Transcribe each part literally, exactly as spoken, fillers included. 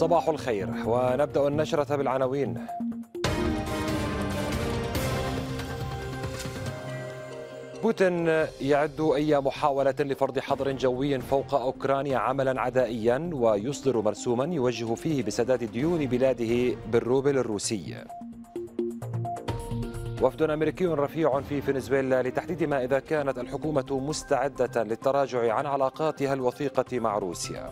صباح الخير، ونبدأ النشرة بالعناوين. بوتين يعد أي محاولة لفرض حظر جوي فوق أوكرانيا عملا عدائيا، ويصدر مرسوما يوجه فيه بسداد ديون بلاده بالروبل الروسي. وفد أمريكي رفيع في فنزويلا لتحديد ما إذا كانت الحكومة مستعدة للتراجع عن علاقاتها الوثيقة مع روسيا.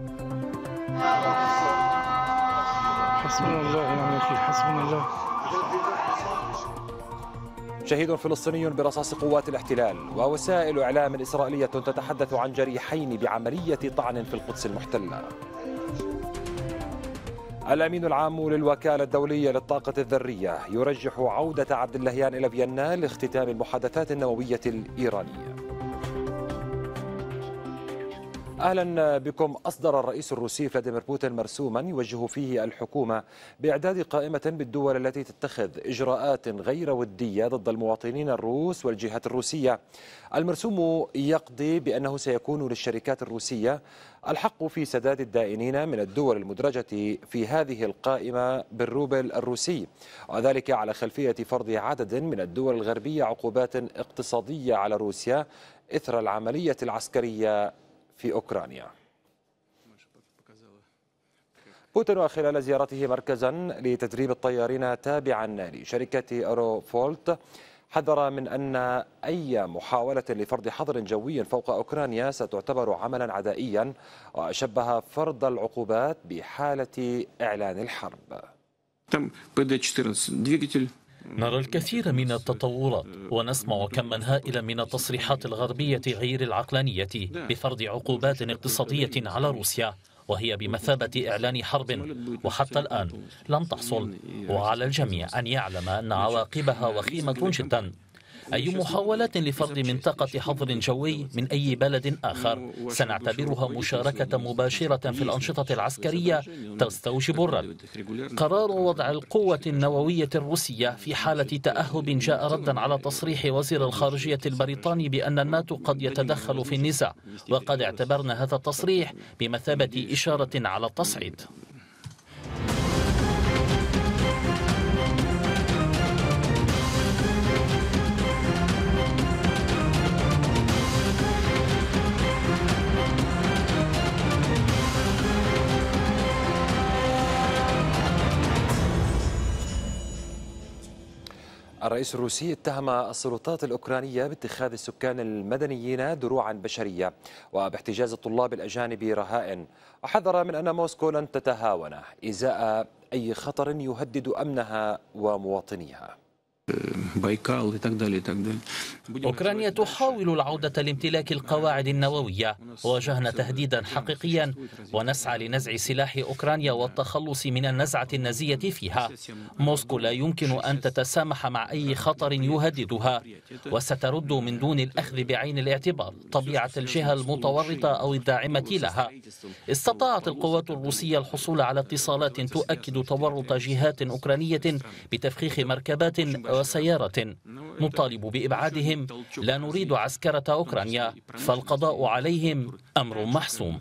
حسبنا الله ونعم الوكيل، حسبنا الله. شهيد فلسطيني برصاص قوات الاحتلال، ووسائل إعلام إسرائيلية تتحدث عن جريحين بعملية طعن في القدس المحتلة. الأمين العام للوكالة الدولية للطاقة الذرية يرجح عودة عبد اللهيان إلى فيينا لاختتام المحادثات النووية الإيرانية. أهلا بكم. أصدر الرئيس الروسي فلاديمير بوتين مرسوما يوجه فيه الحكومة بإعداد قائمة بالدول التي تتخذ إجراءات غير ودية ضد المواطنين الروس والجهات الروسية. المرسوم يقضي بأنه سيكون للشركات الروسية الحق في سداد الدائنين من الدول المدرجة في هذه القائمة بالروبل الروسي، وذلك على خلفية فرض عدد من الدول الغربية عقوبات اقتصادية على روسيا إثر العملية العسكرية في أوكرانيا. بوتين خلال زيارته مركزا لتدريب الطيارين تابعا لشركة أوروفولت حذر من أن أي محاولة لفرض حظر جوي فوق أوكرانيا ستعتبر عملا عدائيا، وشبه فرض العقوبات بحالة إعلان الحرب. نرى الكثير من التطورات ونسمع كما هائلا من التصريحات الغربية غير العقلانية بفرض عقوبات اقتصادية على روسيا، وهي بمثابة إعلان حرب، وحتى الآن لم تحصل، وعلى الجميع أن يعلم أن عواقبها وخيمة جدا. أي محاولات لفرض منطقة حظر جوي من أي بلد آخر سنعتبرها مشاركة مباشرة في الأنشطة العسكرية تستوجب الرد. قرار وضع القوة النووية الروسية في حالة تأهب جاء ردا على تصريح وزير الخارجية البريطاني بأن الناتو قد يتدخل في النزاع، وقد اعتبرنا هذا التصريح بمثابة إشارة على التصعيد. الرئيس الروسي اتهم السلطات الأوكرانية باتخاذ السكان المدنيين دروعا بشرية وباحتجاز الطلاب الأجانب رهائن، وحذر من أن موسكو لن تتهاون إزاء أي خطر يهدد أمنها ومواطنيها. أوكرانيا تحاول العودة لامتلاك القواعد النووية، واجهنا تهديدا حقيقيا ونسعى لنزع سلاح أوكرانيا والتخلص من النزعة النازية فيها. موسكو لا يمكن أن تتسامح مع أي خطر يهددها، وسترد من دون الأخذ بعين الاعتبار طبيعة الجهة المتورطة أو الداعمة لها. استطاعت القوات الروسية الحصول على اتصالات تؤكد تورط جهات أوكرانية بتفخيخ مركبات وسيارة. نطالب بإبعادهم، لا نريد عسكرة أوكرانيا، فالقضاء عليهم أمر محسوم.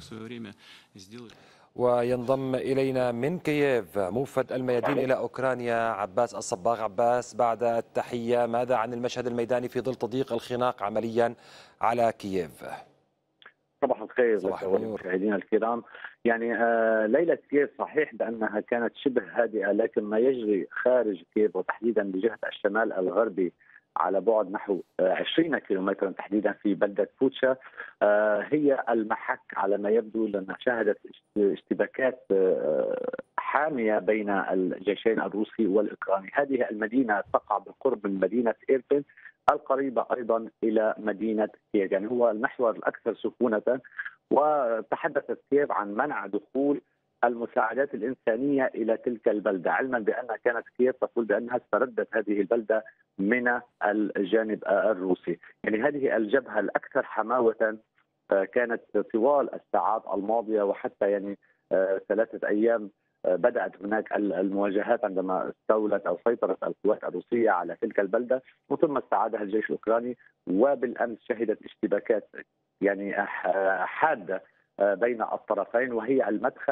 وينضم إلينا من كييف موفد الميادين إلى أوكرانيا عباس الصباغ. عباس، بعد التحية، ماذا عن المشهد الميداني في ظل تضييق الخناق عمليا على كييف؟ صباح الخير لك والمشاهدين الكرام. يعني آه ليلة كييف صحيح بأنها كانت شبه هادئة، لكن ما يجري خارج كييف وتحديدا بجهة الشمال الغربي على بعد نحو عشرين كيلومترا تحديدا في بلدة فوتشا آه هي المحك على ما يبدو، لأنها شهدت اشتباكات آه حامية بين الجيشين الروسي والأوكراني. هذه المدينة تقع بالقرب من مدينة إيربين القريبة أيضا إلى مدينة كييف، يعني هو المحور الأكثر سكونة. وتحدثت كييف عن منع دخول المساعدات الإنسانية إلى تلك البلدة، علما بأن كانت كييف تقول بأنها استردت هذه البلدة من الجانب الروسي. يعني هذه الجبهة الأكثر حماوة كانت طوال الساعات الماضية، وحتى يعني ثلاثة أيام بدأت هناك المواجهات عندما استولت أو سيطرت القوات الروسية على تلك البلدة، وثم استعادها الجيش الأوكراني. وبالأمس شهدت اشتباكات يعني حادة بين الطرفين، وهي المدخل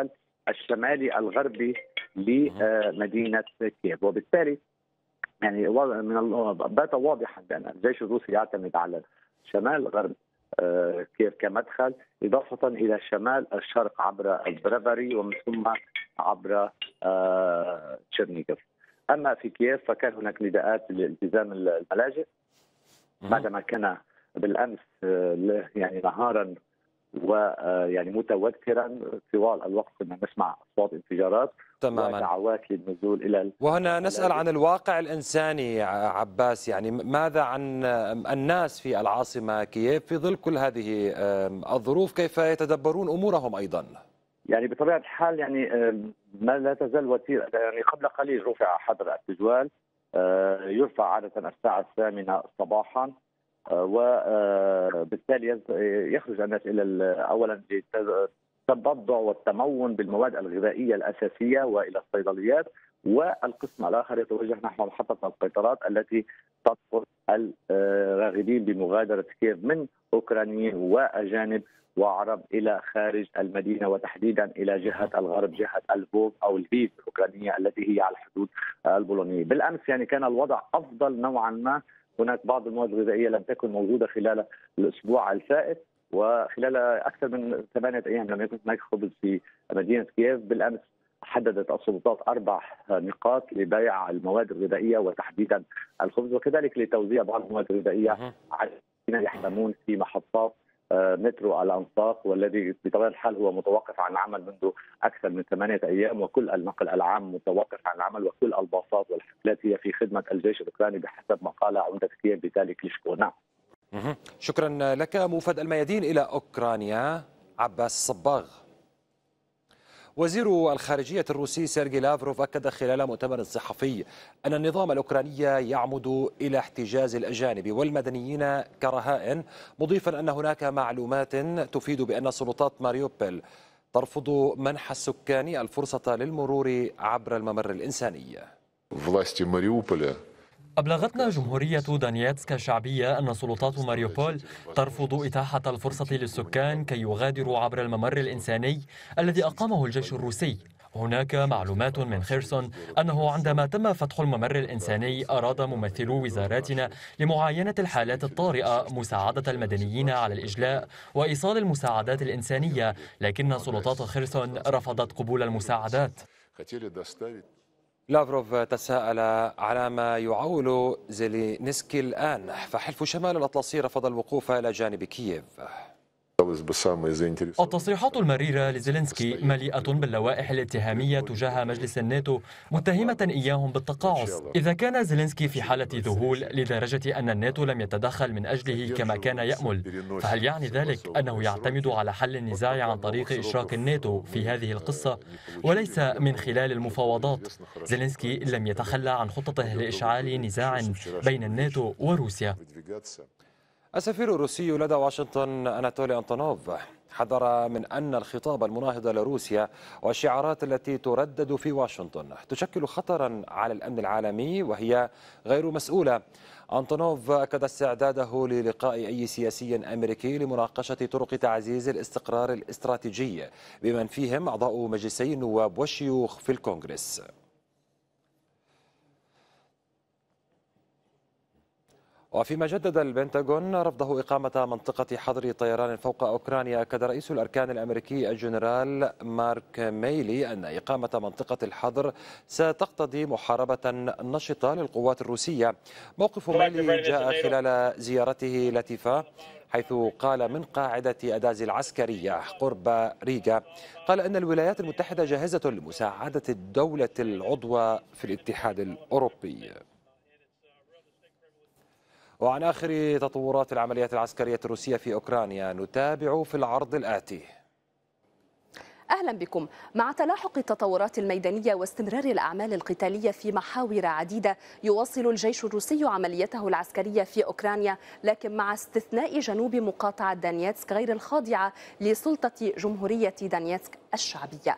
الشمالي الغربي لمدينة كييف. وبالتالي يعني من بات واضحا بأن الجيش الروسي يعتمد على شمال غرب كييف كمدخل، إضافة إلى شمال الشرق عبر البرافاري ومن ثم عبر تشيرنيغوف. أما في كييف فكان هناك نداءات لالتزام الملاجئ بعدما كان بالأمس يعني نهارا ويعني متوترا طوال الوقت كنا نسمع اصوات انفجارات تماما ودعوات للنزول الى. وهنا نسال عن الواقع الانساني عباس، يعني ماذا عن الناس في العاصمه كييف في ظل كل هذه الظروف؟ كيف يتدبرون امورهم ايضا؟ يعني بطبيعه الحال يعني ما لا تزال وتيره، يعني قبل قليل رفع حظر التجوال، يرفع عاده الساعه الثامنه صباحا، وبالتالي يخرج الناس الى اولا التبضع والتمون بالمواد الغذائيه الاساسيه والى الصيدليات، والقسم الاخر يتوجه نحو محطه القطارات التي تنقل الراغبين بمغادره كييف من اوكرانيين واجانب وعرب الى خارج المدينه، وتحديدا الى جهه الغرب، جهه الفوف او الفيف الاوكرانيه التي هي على الحدود البولونيه. بالامس يعني كان الوضع افضل نوعا ما، هناك بعض المواد الغذائيه لم تكن موجوده خلال الاسبوع الفائت، وخلال اكثر من ثمانيه ايام لم يكن هناك خبز في مدينه كييف. بالامس حددت السلطات اربع نقاط لبيع المواد الغذائيه وتحديدا الخبز، وكذلك لتوزيع بعض المواد الغذائيه على الذين يحتمون في محطات مترو الانصاف، والذي بطبيعه الحال هو متوقف عن العمل منذ اكثر من ثمانيه ايام، وكل النقل العام متوقف عن العمل، وكل الباصات والحافلات هي في خدمه الجيش الاوكراني بحسب ما قال عمده كييف فيتالي كليشكو. نعم. شكرا لك موفد الميادين الى اوكرانيا عباس الصباغ. وزير الخارجية الروسي سيرجي لافروف أكد خلال مؤتمر صحفي أن النظام الأوكراني يعمد إلى احتجاز الأجانب والمدنيين كرهائن، مضيفا أن هناك معلومات تفيد بأن سلطات ماريوبول ترفض منح السكان الفرصة للمرور عبر الممر الإنساني. أبلغتنا جمهورية دانيتسك الشعبية أن سلطات ماريوبول ترفض إتاحة الفرصة للسكان كي يغادروا عبر الممر الإنساني الذي أقامه الجيش الروسي. هناك معلومات من خيرسون أنه عندما تم فتح الممر الإنساني أراد ممثلو وزاراتنا لمعاينة الحالات الطارئة مساعدة المدنيين على الإجلاء وإيصال المساعدات الإنسانية، لكن سلطات خيرسون رفضت قبول المساعدات. لافروف تساءل على ما يعول زيلينسكي الآن، فحلف شمال الأطلسي رفض الوقوف إلى جانب كييف. التصريحات المريرة لزيلينسكي مليئة باللوائح الاتهامية تجاه مجلس الناتو، متهمة إياهم بالتقاعس. إذا كان زيلينسكي في حالة ذهول لدرجة أن الناتو لم يتدخل من أجله كما كان يأمل، فهل يعني ذلك أنه يعتمد على حل النزاع عن طريق إشراك الناتو في هذه القصة وليس من خلال المفاوضات؟ زيلينسكي لم يتخلى عن خطته لإشعال نزاع بين الناتو وروسيا. السفير الروسي لدى واشنطن أناتولي أنطونوف حذر من أن الخطاب المناهض لروسيا والشعارات التي تردد في واشنطن تشكل خطرا على الأمن العالمي وهي غير مسؤولة. أنطونوف أكد استعداده للقاء أي سياسي أمريكي لمناقشة طرق تعزيز الاستقرار الاستراتيجي بمن فيهم أعضاء مجلسي النواب والشيوخ في الكونغرس. وفيما جدد البنتاغون رفضه إقامة منطقة حظر طيران فوق أوكرانيا، أكد رئيس الأركان الأمريكي الجنرال مارك ميلي أن إقامة منطقة الحظر ستقتضي محاربة نشطة للقوات الروسية. موقف ميلي جاء خلال زيارته لاتيفا، حيث قال من قاعدة أدازي العسكرية قرب ريغا، قال أن الولايات المتحدة جاهزة لمساعدة الدولة العضوة في الاتحاد الأوروبي. وعن آخر تطورات العمليات العسكرية الروسية في أوكرانيا نتابع في العرض الآتي. أهلا بكم. مع تلاحق التطورات الميدانية واستمرار الأعمال القتالية في محاور عديدة، يواصل الجيش الروسي عمليته العسكرية في أوكرانيا، لكن مع استثناء جنوب مقاطعة دانيتسك غير الخاضعة لسلطة جمهورية دانيتسك الشعبية.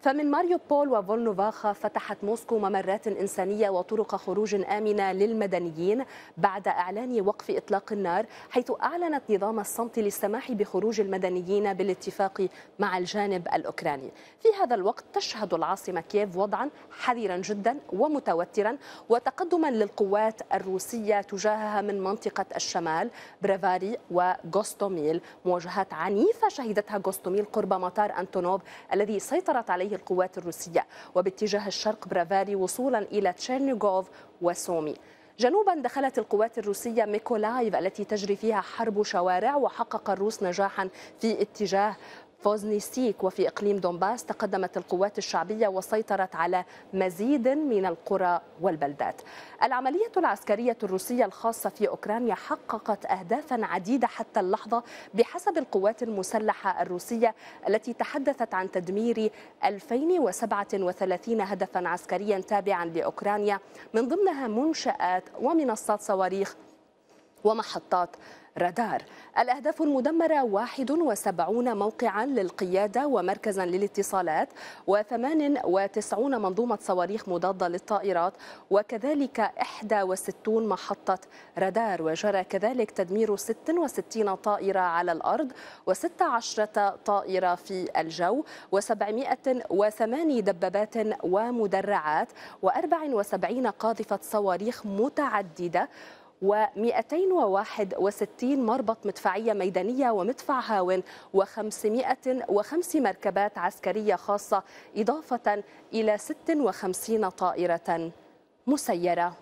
فمن ماريوبول وفولنوفاخا فتحت موسكو ممرات إنسانية وطرق خروج آمنة للمدنيين بعد إعلان وقف إطلاق النار، حيث أعلنت نظام الصمت للسماح بخروج المدنيين بالاتفاق مع الجانب الأوكراني. في هذا الوقت تشهد العاصمة كييف وضعا حذرا جدا ومتوترا وتقدما للقوات الروسية تجاهها من منطقة الشمال برافاري وغوستوميل. مواجهات عنيفة شهدتها غوستوميل قرب مطار أنتونوف الذي سيطرت عليه القوات الروسية، وباتجاه الشرق برافاري وصولا إلى تشيرنيغوف وسومي. جنوبا دخلت القوات الروسية ميكولايف التي تجري فيها حرب شوارع، وحقق الروس نجاحا في اتجاه فوزنيسيك. وفي إقليم دونباس تقدمت القوات الشعبية وسيطرت على مزيد من القرى والبلدات. العملية العسكرية الروسية الخاصة في أوكرانيا حققت أهدافا عديدة حتى اللحظة بحسب القوات المسلحة الروسية التي تحدثت عن تدمير ألفين وسبعة وثلاثين هدفا عسكريا تابعا لأوكرانيا، من ضمنها منشآت ومنصات صواريخ ومحطات رادار. الأهداف المدمرة واحد وسبعين موقعا للقيادة ومركزا للاتصالات، وثمان وتسعين منظومة صواريخ مضادة للطائرات، وكذلك إحدى وستين محطة رادار. وجرى كذلك تدمير ست وستين طائرة على الأرض وست عشرة طائرة في الجو، وسبعمائة وثمانية دبابات ومدرعات، وأربع وسبعين قاذفة صواريخ متعددة، ومئتين وواحد وستين مربط مدفعية ميدانية ومدفع هاون، وخمسمائة وخمس مركبات عسكرية خاصة، إضافة إلى ست وخمسين طائرة مسيرة.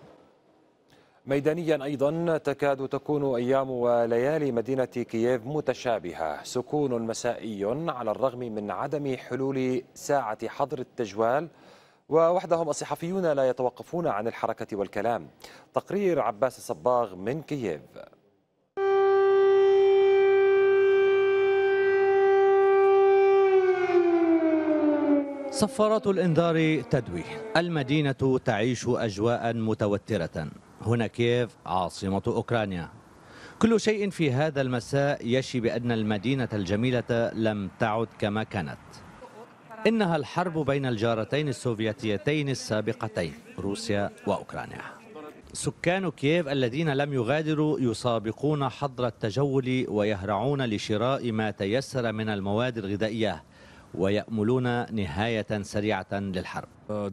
ميدانيا أيضا تكاد تكون أيام وليالي مدينة كييف متشابهة، سكون مسائي على الرغم من عدم حلول ساعة حظر التجوال، ووحدهم الصحفيون لا يتوقفون عن الحركة والكلام. تقرير عباس الصباغ من كييف. صفارات الإنذار تدوي، المدينة تعيش أجواء متوترة. هنا كييف عاصمة أوكرانيا. كل شيء في هذا المساء يشي بأن المدينة الجميلة لم تعد كما كانت. إنها الحرب بين الجارتين السوفيتيتين السابقتين روسيا وأوكرانيا. سكان كييف الذين لم يغادروا يسابقون حظر التجول ويهرعون لشراء ما تيسر من المواد الغذائية، ويأملون نهاية سريعة للحرب.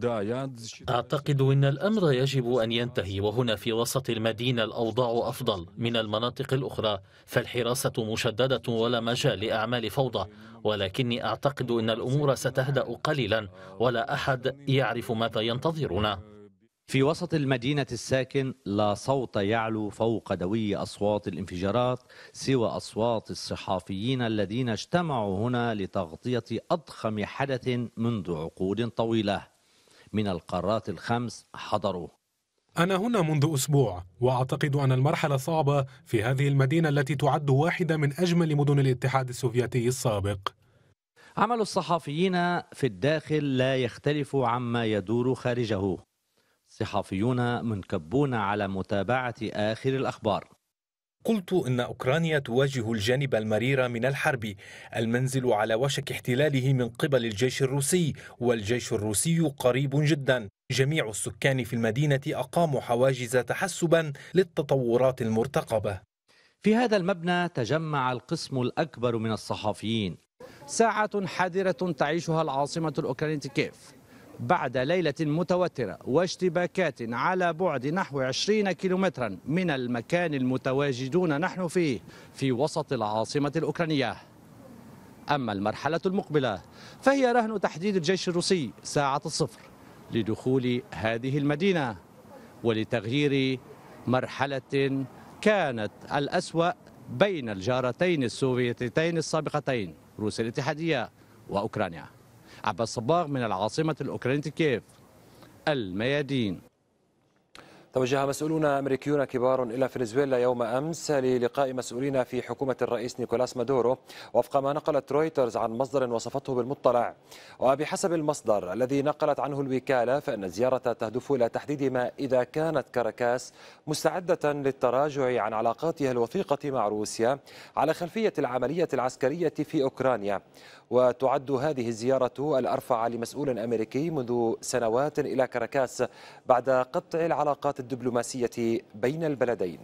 أعتقد أن الأمر يجب أن ينتهي، وهنا في وسط المدينة الأوضاع أفضل من المناطق الأخرى، فالحراسة مشددة ولا مجال لأعمال فوضى، ولكني أعتقد أن الأمور ستهدأ قليلا ولا أحد يعرف ماذا ينتظرنا. في وسط المدينة الساكن لا صوت يعلو فوق دوي أصوات الانفجارات سوى أصوات الصحفيين الذين اجتمعوا هنا لتغطية أضخم حدث منذ عقود طويلة. من القارات الخمس حضروا. أنا هنا منذ أسبوع، وأعتقد أن المرحلة صعبة في هذه المدينة التي تعد واحدة من أجمل مدن الاتحاد السوفيتي السابق. عمل الصحفيين في الداخل لا يختلف عما يدور خارجه. صحفيون منكبون على متابعة آخر الأخبار. قلت إن أوكرانيا تواجه الجانب المرير من الحرب، المنزل على وشك احتلاله من قبل الجيش الروسي، والجيش الروسي قريب جدا. جميع السكان في المدينة أقاموا حواجز تحسبا للتطورات المرتقبة. في هذا المبنى تجمع القسم الأكبر من الصحفيين. ساعة حذرة تعيشها العاصمة الأوكرانية كييف بعد ليلة متوترة واشتباكات على بعد نحو عشرين كيلومترا من المكان المتواجدون نحن فيه في وسط العاصمة الأوكرانية. أما المرحلة المقبلة فهي رهن تحديد الجيش الروسي ساعة الصفر لدخول هذه المدينة ولتغيير مرحلة كانت الأسوأ بين الجارتين السوفيتيتين السابقتين روسيا الاتحادية وأوكرانيا. عباس الصباغ من العاصمة الأوكرانية كييف، الميادين. توجه مسؤولون أمريكيون كبار إلى فنزويلا يوم أمس للقاء مسؤولين في حكومة الرئيس نيكولاس مادورو، وفق ما نقلت رويترز عن مصدر وصفته بالمطلع. وبحسب المصدر الذي نقلت عنه الوكالة فإن الزيارة تهدف إلى تحديد ما إذا كانت كاراكاس مستعدة للتراجع عن علاقاتها الوثيقة مع روسيا على خلفية العملية العسكرية في أوكرانيا. وتعد هذه الزيارة الأرفع لمسؤول أمريكي منذ سنوات إلى كاراكاس بعد قطع العلاقات الدبلوماسية بين البلدين.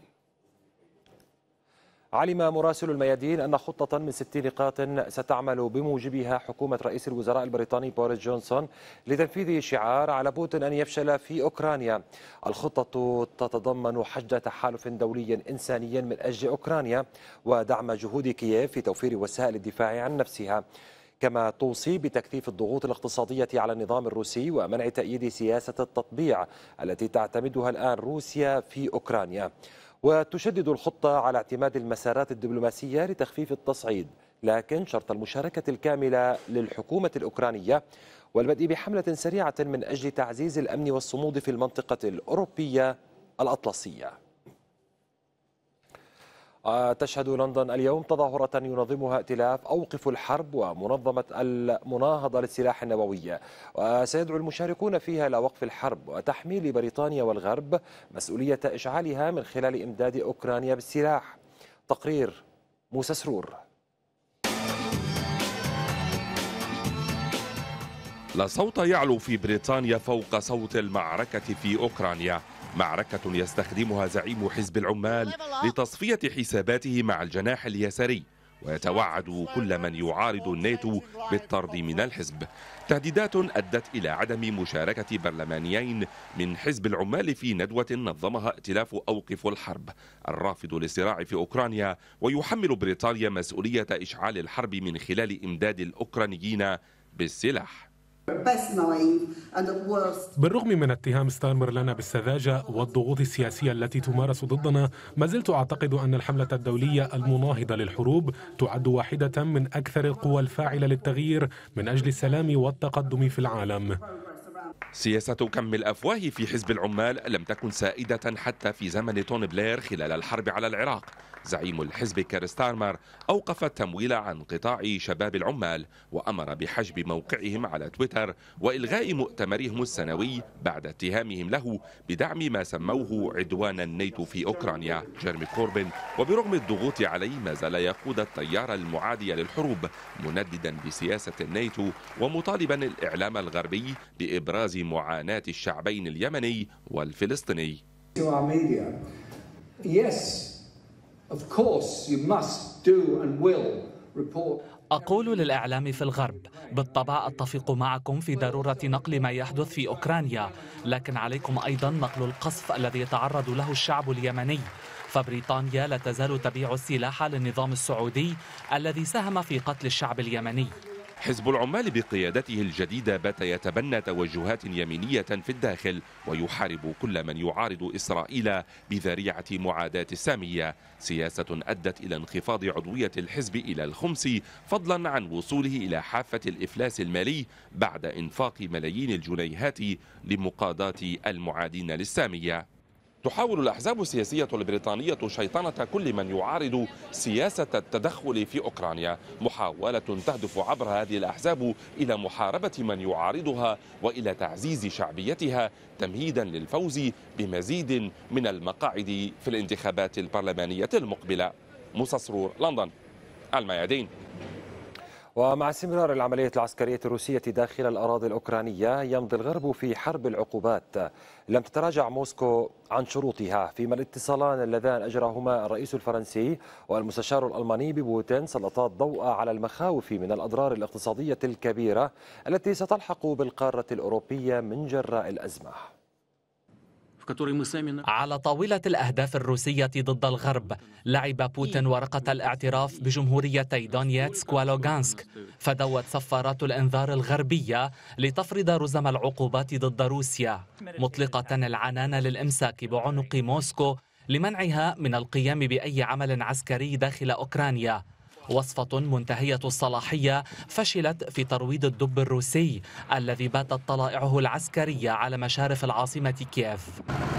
علم مراسل الميادين أن خطة من ست نقاط ستعمل بموجبها حكومة رئيس الوزراء البريطاني بوريس جونسون لتنفيذ شعار على بوتين أن يفشل في أوكرانيا. الخطة تتضمن حشد تحالف دولي إنساني من أجل أوكرانيا ودعم جهود كييف في توفير وسائل الدفاع عن نفسها، كما توصي بتكثيف الضغوط الاقتصادية على النظام الروسي ومنع تأييد سياسة التطبيع التي تعتمدها الآن روسيا في أوكرانيا. وتشدد الخطة على اعتماد المسارات الدبلوماسية لتخفيف التصعيد، لكن شرط المشاركة الكاملة للحكومة الأوكرانية والبدء بحملة سريعة من أجل تعزيز الأمن والصمود في المنطقة الأوروبية الأطلسية. تشهد لندن اليوم تظاهرة ينظمها ائتلاف أوقفوا الحرب ومنظمة المناهضة للسلاح النووي، وسيدعو المشاركون فيها إلى وقف الحرب وتحميل بريطانيا والغرب مسؤولية إشعالها من خلال إمداد أوكرانيا بالسلاح. تقرير موسى سرور. لا صوت يعلو في بريطانيا فوق صوت المعركة في أوكرانيا، معركة يستخدمها زعيم حزب العمال لتصفية حساباته مع الجناح اليساري، ويتوعد كل من يعارض الناتو بالطرد من الحزب. تهديدات أدت إلى عدم مشاركة برلمانيين من حزب العمال في ندوة نظمها ائتلاف أوقف الحرب الرافض للصراع في أوكرانيا، ويحمل بريطانيا مسؤولية إشعال الحرب من خلال إمداد الأوكرانيين بالسلاح. بالرغم من اتهام ستارمر لنا بالسذاجة والضغوط السياسية التي تمارس ضدنا، ما زلت أعتقد أن الحملة الدولية المناهضة للحروب تعد واحدة من أكثر القوى الفاعلة للتغيير من أجل السلام والتقدم في العالم. سياسة كم الأفواه في حزب العمال لم تكن سائدة حتى في زمن توني بلير خلال الحرب على العراق. زعيم الحزب كير ستارمر أوقف التمويل عن قطاع شباب العمال، وأمر بحجب موقعهم على تويتر وإلغاء مؤتمرهم السنوي بعد اتهامهم له بدعم ما سموه عدوان الناتو في أوكرانيا. جيرمي كوربين وبرغم الضغوط عليه ما زال يقود التيار المعادي للحروب، منددا بسياسة الناتو ومطالبا الإعلام الغربي بإبراز معاناة الشعبين اليمني والفلسطيني. أقول للإعلام في الغرب بالطبع أتفق معكم في ضرورة نقل ما يحدث في أوكرانيا، لكن عليكم أيضا نقل القصف الذي يتعرض له الشعب اليمني، فبريطانيا لا تزال تبيع السلاح للنظام السعودي الذي ساهم في قتل الشعب اليمني. حزب العمال بقيادته الجديدة بات يتبنى توجهات يمينية في الداخل ويحارب كل من يعارض إسرائيل بذريعة معاداة السامية، سياسة أدت إلى انخفاض عضوية الحزب إلى الخمس، فضلا عن وصوله إلى حافة الإفلاس المالي بعد إنفاق ملايين الجنيهات لمقاضاة المعادين للسامية. تحاول الأحزاب السياسية البريطانية شيطنة كل من يعارض سياسة التدخل في أوكرانيا، محاولة تهدف عبر هذه الأحزاب إلى محاربة من يعارضها وإلى تعزيز شعبيتها تمهيدا للفوز بمزيد من المقاعد في الانتخابات البرلمانية المقبلة. موسى سرور، لندن، الميادين. ومع استمرار العملية العسكرية الروسية داخل الأراضي الأوكرانية، يمضي الغرب في حرب العقوبات. لم تتراجع موسكو عن شروطها، فيما الاتصالان اللذان أجراهما الرئيس الفرنسي والمستشار الألماني ببوتين سلطا الضوء على المخاوف من الأضرار الاقتصادية الكبيرة التي ستلحق بالقارة الأوروبية من جراء الأزمة. على طاولة الأهداف الروسية ضد الغرب، لعب بوتين ورقة الاعتراف بجمهوريتي دونيتسك ولوغانسك، فدوت صفارات الإنذار الغربية لتفرض رزم العقوبات ضد روسيا، مطلقة العنان للإمساك بعنق موسكو لمنعها من القيام بأي عمل عسكري داخل أوكرانيا. وصفة منتهية الصلاحية فشلت في ترويض الدب الروسي الذي باتت طلائعه العسكرية على مشارف العاصمة كييف.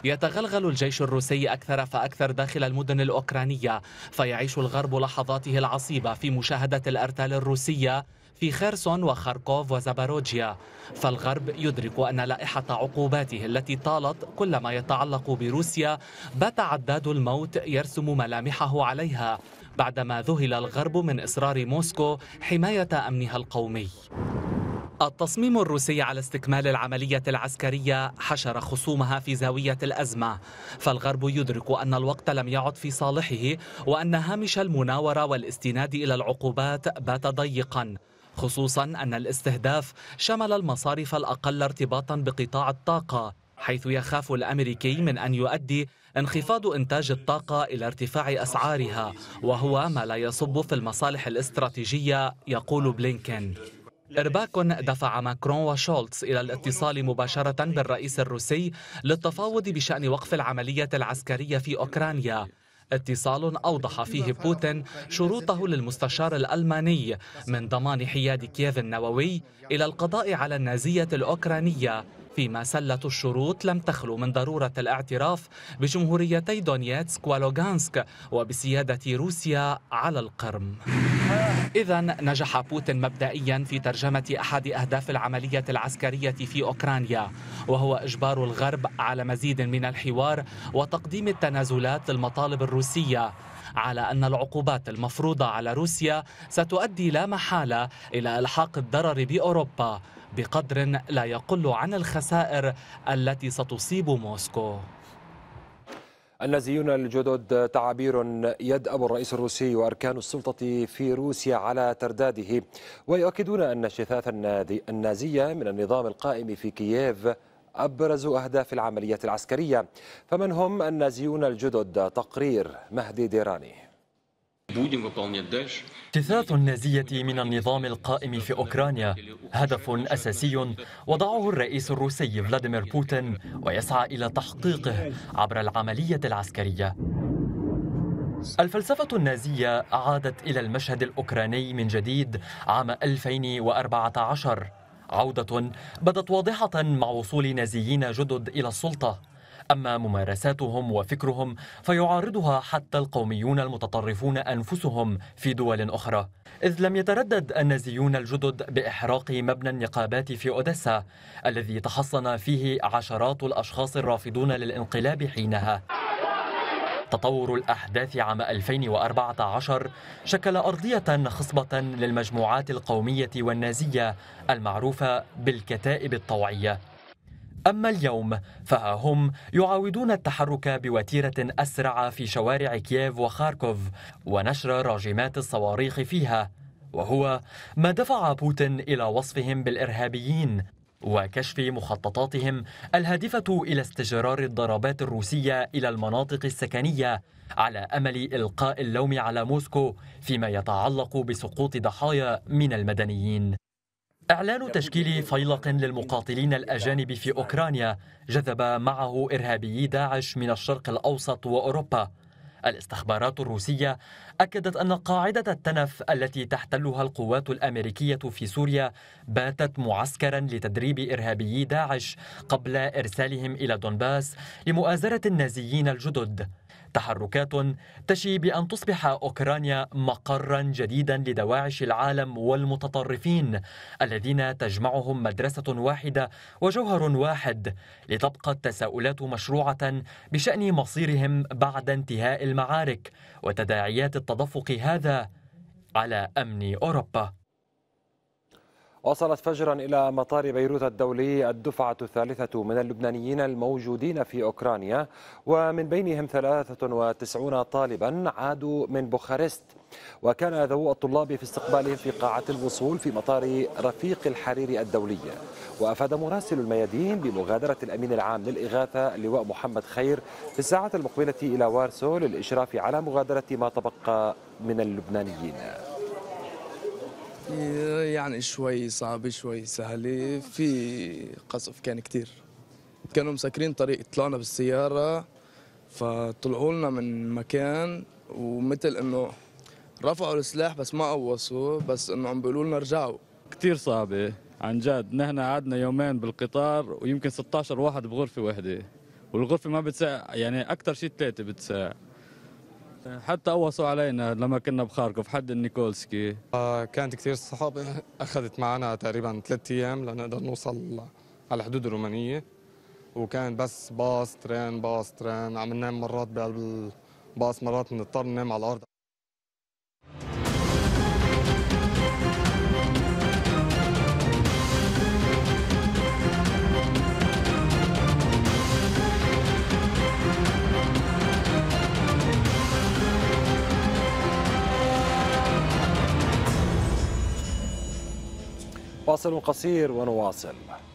يتغلغل الجيش الروسي أكثر فأكثر داخل المدن الأوكرانية، فيعيش الغرب لحظاته العصيبة في مشاهدة الأرتال الروسية في خيرسون وخاركوف وزاباروجيا. فالغرب يدرك أن لائحة عقوباته التي طالت كل ما يتعلق بروسيا بات عداد الموت يرسم ملامحه عليها، بعدما ذهل الغرب من إصرار موسكو حماية أمنها القومي. التصميم الروسي على استكمال العملية العسكرية حشر خصومها في زاوية الأزمة، فالغرب يدرك أن الوقت لم يعد في صالحه وأن هامش المناورة والاستناد إلى العقوبات بات ضيقا، خصوصا أن الاستهداف شمل المصارف الأقل ارتباطا بقطاع الطاقة، حيث يخاف الأمريكي من أن يؤدي انخفاض إنتاج الطاقة إلى ارتفاع أسعارها، وهو ما لا يصب في المصالح الاستراتيجية، يقول بلينكين. إرباك دفع ماكرون وشولتز إلى الاتصال مباشرة بالرئيس الروسي للتفاوض بشأن وقف العملية العسكرية في أوكرانيا، اتصال أوضح فيه بوتين شروطه للمستشار الألماني من ضمان حياد كييف النووي إلى القضاء على النازية الأوكرانية، فيما سلة الشروط لم تخلو من ضرورة الاعتراف بجمهوريتي دونيتسك ولوغانسك وبسيادة روسيا على القرم. إذن نجح بوتين مبدئيا في ترجمة أحد أهداف العملية العسكرية في أوكرانيا، وهو إجبار الغرب على مزيد من الحوار وتقديم التنازلات للمطالب الروسية، على أن العقوبات المفروضة على روسيا ستؤدي لا محالة إلى إلحاق الضرر بأوروبا بقدر لا يقل عن الخسائر التي ستصيب موسكو. النازيون الجدد تعابير يدأب الرئيس الروسي وأركان السلطة في روسيا على ترداده، ويؤكدون أن الشثاث النازية من النظام القائم في كييف أبرز أهداف العملية العسكرية. فمن هم النازيون الجدد؟ تقرير مهدي ديراني. اجتثاث النازية من النظام القائم في أوكرانيا هدف أساسي وضعه الرئيس الروسي فلاديمير بوتين ويسعى إلى تحقيقه عبر العملية العسكرية. الفلسفة النازية عادت إلى المشهد الأوكراني من جديد عام ألفين وأربعة عشر، عودة بدت واضحة مع وصول نازيين جدد إلى السلطة. أما ممارساتهم وفكرهم فيعارضها حتى القوميون المتطرفون أنفسهم في دول أخرى، إذ لم يتردد النازيون الجدد بإحراق مبنى النقابات في أوديسا الذي تحصن فيه عشرات الأشخاص الرافضون للانقلاب حينها. تطور الأحداث عام ألفين وأربعة عشر شكل أرضية خصبة للمجموعات القومية والنازية المعروفة بالكتائب الطوعية. أما اليوم فها هم يعاودون التحرك بوتيرة أسرع في شوارع كييف وخاركوف ونشر راجمات الصواريخ فيها، وهو ما دفع بوتين إلى وصفهم بالإرهابيين وكشف مخططاتهم الهادفة إلى استجرار الضربات الروسية إلى المناطق السكنية على أمل إلقاء اللوم على موسكو فيما يتعلق بسقوط ضحايا من المدنيين. إعلان تشكيل فيلق للمقاتلين الأجانب في أوكرانيا جذب معه إرهابيي داعش من الشرق الأوسط وأوروبا. الاستخبارات الروسية أكدت أن قاعدة التنف التي تحتلها القوات الأمريكية في سوريا باتت معسكرا لتدريب إرهابيي داعش قبل إرسالهم إلى دونباس لمؤازرة النازيين الجدد. تحركات تشي بأن تصبح أوكرانيا مقرا جديدا لدواعش العالم والمتطرفين الذين تجمعهم مدرسة واحدة وجوهر واحد، لتبقى التساؤلات مشروعة بشأن مصيرهم بعد انتهاء المعارك وتداعيات التدفق هذا على أمن أوروبا. وصلت فجرا إلى مطار بيروت الدولي الدفعة الثالثة من اللبنانيين الموجودين في أوكرانيا، ومن بينهم ثلاثة وتسعين طالبا عادوا من بوخارست. وكان ذوو الطلاب في استقبالهم في قاعة الوصول في مطار رفيق الحريري الدولي. وأفاد مراسل الميادين بمغادرة الأمين العام للإغاثة اللواء محمد خير في الساعة المقبلة إلى وارسو للإشراف على مغادرة ما تبقى من اللبنانيين. يعني شوي صعبة شوي سهلة، في قصف كان كتير، كانوا مسكرين طريق، طلعنا بالسيارة فطلعوا لنا من مكان ومثل انه رفعوا السلاح بس ما قوصوا، بس انه عم بيقولوا لنا رجعوا. كتير صعبة عن جد، نحن قعدنا يومين بالقطار ويمكن ستة عشر واحد بغرفة واحدة والغرفة ما بتساع، يعني أكثر شيء ثلاثة بتساع. حتى قوصوا علينا لما كنا بخاركوف حد النيكولسكي. آه كانت كثير صعبة، أخذت معنا تقريبا ثلاثة أيام لنقدر نوصل على الحدود الرومانية، وكان بس باص ترين باص ترين، عم ننام مرات بقلب الباص، مرات بنضطر ننام على الأرض. فاصل قصير ونواصل.